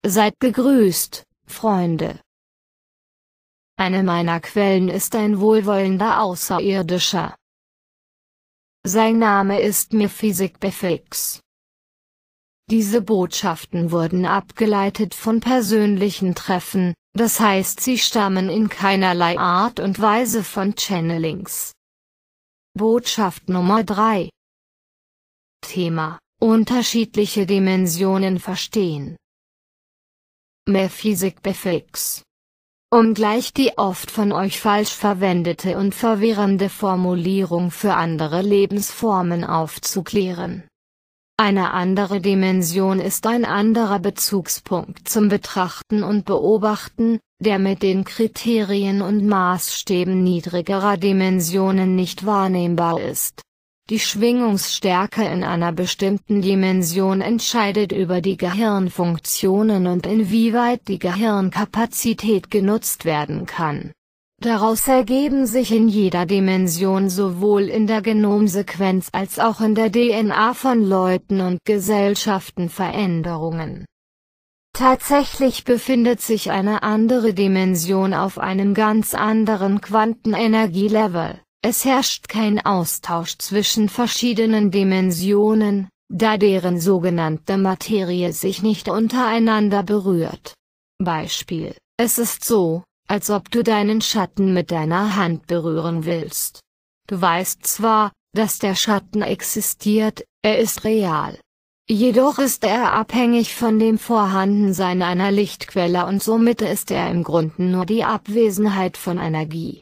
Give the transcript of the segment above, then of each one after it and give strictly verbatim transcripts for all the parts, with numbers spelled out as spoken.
Seid gegrüßt, Freunde. Eine meiner Quellen ist ein wohlwollender Außerirdischer. Sein Name ist Mephisic-Befix. Diese Botschaften wurden abgeleitet von persönlichen Treffen, das heißt sie stammen in keinerlei Art und Weise von Channelings. Botschaft Nummer drei. Thema: Unterschiedliche Dimensionen verstehen. Mephisic-Befix. Um gleich die oft von euch falsch verwendete und verwirrende Formulierung für andere Lebensformen aufzuklären. Eine andere Dimension ist ein anderer Bezugspunkt zum Betrachten und Beobachten, der mit den Kriterien und Maßstäben niedrigerer Dimensionen nicht wahrnehmbar ist. Die Schwingungsstärke in einer bestimmten Dimension entscheidet über die Gehirnfunktionen und inwieweit die Gehirnkapazität genutzt werden kann. Daraus ergeben sich in jeder Dimension sowohl in der Genomsequenz als auch in der D N A von Leuten und Gesellschaften Veränderungen. Tatsächlich befindet sich eine andere Dimension auf einem ganz anderen Quantenenergielevel. Es herrscht kein Austausch zwischen verschiedenen Dimensionen, da deren sogenannte Materie sich nicht untereinander berührt. Beispiel: Es ist so, als ob du deinen Schatten mit deiner Hand berühren willst. Du weißt zwar, dass der Schatten existiert, er ist real. Jedoch ist er abhängig von dem Vorhandensein einer Lichtquelle und somit ist er im Grunde nur die Abwesenheit von Energie.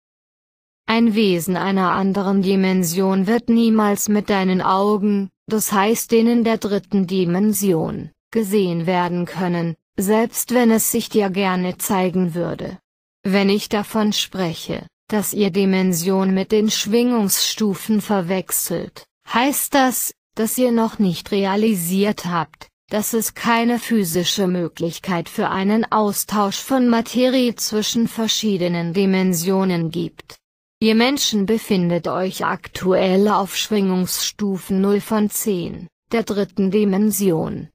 Ein Wesen einer anderen Dimension wird niemals mit deinen Augen, das heißt denen der dritten Dimension, gesehen werden können, selbst wenn es sich dir gerne zeigen würde. Wenn ich davon spreche, dass ihr Dimension mit den Schwingungsstufen verwechselt, heißt das, dass ihr noch nicht realisiert habt, dass es keine physische Möglichkeit für einen Austausch von Materie zwischen verschiedenen Dimensionen gibt. Ihr Menschen befindet euch aktuell auf Schwingungsstufen null von zehn, der dritten Dimension.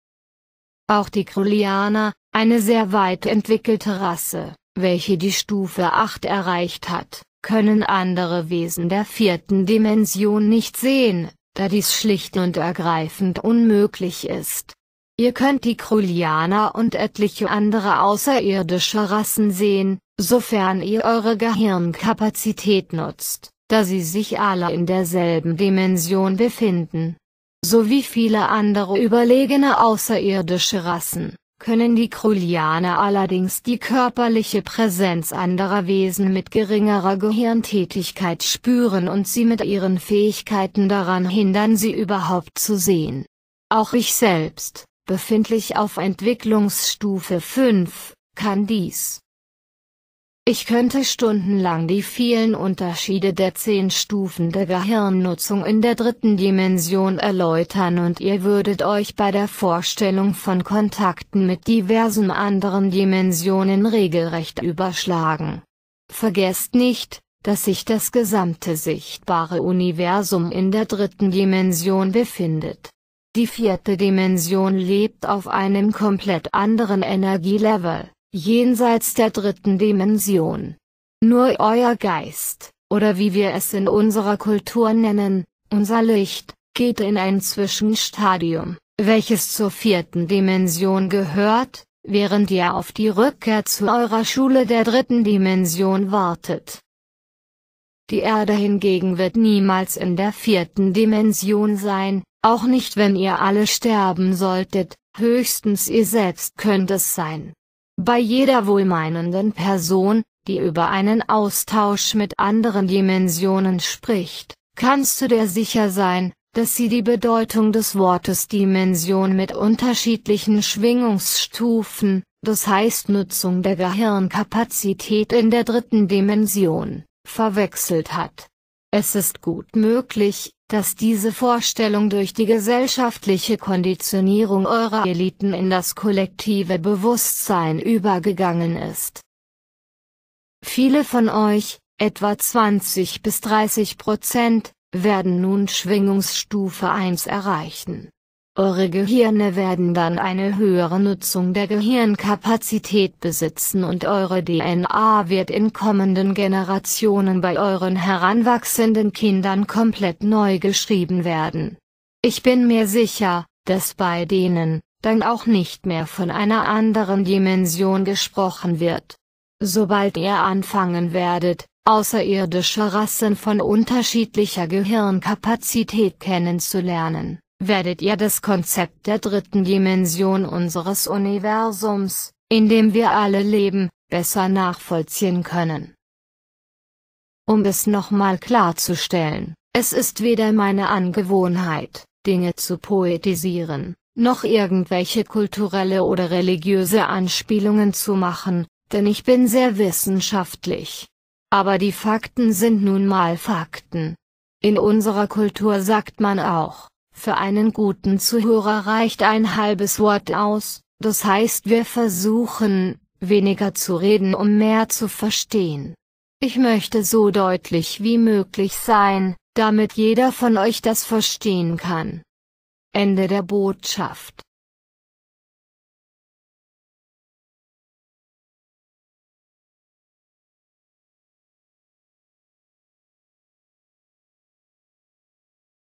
Auch die Krullianer, eine sehr weit entwickelte Rasse, welche die Stufe acht erreicht hat, können andere Wesen der vierten Dimension nicht sehen, da dies schlicht und ergreifend unmöglich ist. Ihr könnt die Krullianer und etliche andere außerirdische Rassen sehen, sofern ihr eure Gehirnkapazität nutzt, da sie sich alle in derselben Dimension befinden. So wie viele andere überlegene außerirdische Rassen, können die Krullianer allerdings die körperliche Präsenz anderer Wesen mit geringerer Gehirntätigkeit spüren und sie mit ihren Fähigkeiten daran hindern, sie überhaupt zu sehen. Auch ich selbst, befindlich auf Entwicklungsstufe fünf, kann dies. Ich könnte stundenlang die vielen Unterschiede der zehn Stufen der Gehirnnutzung in der dritten Dimension erläutern und ihr würdet euch bei der Vorstellung von Kontakten mit diversen anderen Dimensionen regelrecht überschlagen. Vergesst nicht, dass sich das gesamte sichtbare Universum in der dritten Dimension befindet. Die vierte Dimension lebt auf einem komplett anderen Energielevel, jenseits der dritten Dimension. Nur euer Geist, oder wie wir es in unserer Kultur nennen, unser Licht, geht in ein Zwischenstadium, welches zur vierten Dimension gehört, während ihr auf die Rückkehr zu eurer Schule der dritten Dimension wartet. Die Erde hingegen wird niemals in der vierten Dimension sein, auch nicht wenn ihr alle sterben solltet, höchstens ihr selbst könnt es sein. Bei jeder wohlmeinenden Person, die über einen Austausch mit anderen Dimensionen spricht, kannst du dir sicher sein, dass sie die Bedeutung des Wortes Dimension mit unterschiedlichen Schwingungsstufen, das heißt Nutzung der Gehirnkapazität in der dritten Dimension, verwechselt hat. Es ist gut möglich, dass diese Vorstellung durch die gesellschaftliche Konditionierung eurer Eliten in das kollektive Bewusstsein übergegangen ist. Viele von euch, etwa zwanzig bis dreißig Prozent, werden nun Schwingungsstufe eins erreichen. Eure Gehirne werden dann eine höhere Nutzung der Gehirnkapazität besitzen und eure D N A wird in kommenden Generationen bei euren heranwachsenden Kindern komplett neu geschrieben werden. Ich bin mir sicher, dass bei denen dann auch nicht mehr von einer anderen Dimension gesprochen wird. Sobald ihr anfangen werdet, außerirdische Rassen von unterschiedlicher Gehirnkapazität kennenzulernen, werdet ihr das Konzept der dritten Dimension unseres Universums, in dem wir alle leben, besser nachvollziehen können. Um es nochmal klarzustellen, es ist weder meine Angewohnheit, Dinge zu poetisieren, noch irgendwelche kulturelle oder religiöse Anspielungen zu machen, denn ich bin sehr wissenschaftlich. Aber die Fakten sind nun mal Fakten. In unserer Kultur sagt man auch, für einen guten Zuhörer reicht ein halbes Wort aus, das heißt wir versuchen, weniger zu reden, um mehr zu verstehen. Ich möchte so deutlich wie möglich sein, damit jeder von euch das verstehen kann. Ende der Botschaft.